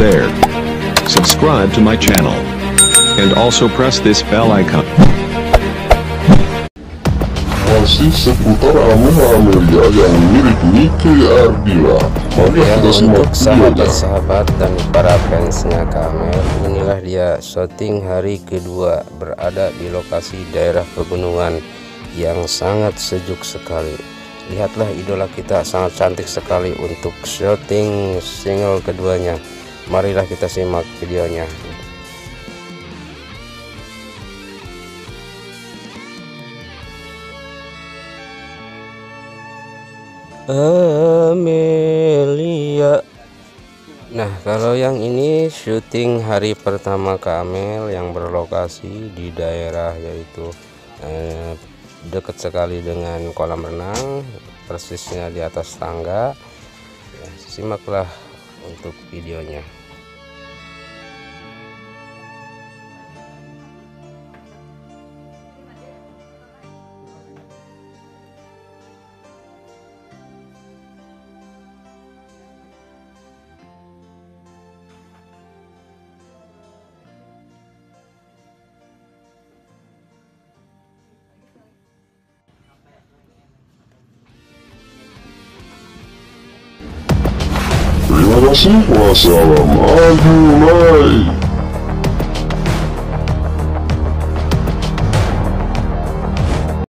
share, subscribe to my channel, and also press this bell icon. Masih seputar Amilia yang mirip ke2. Mari kita simak videonya. Sahabat-sahabat dan para fansnya Amel, inilah dia syuting hari kedua berada di lokasi daerah pegunungan yang sangat sejuk sekali. Lihatlah idola kita sangat cantik sekali untuk syuting single keduanya. Marilah kita simak videonya. Amelia. Nah, kalau yang ini syuting hari pertama Amel yang berlokasi di daerah yaitu dekat sekali dengan kolam renang, persisnya di atas tangga. Ya, simaklah untuk videonya. Terima kasih. Wassalamu Ajulay.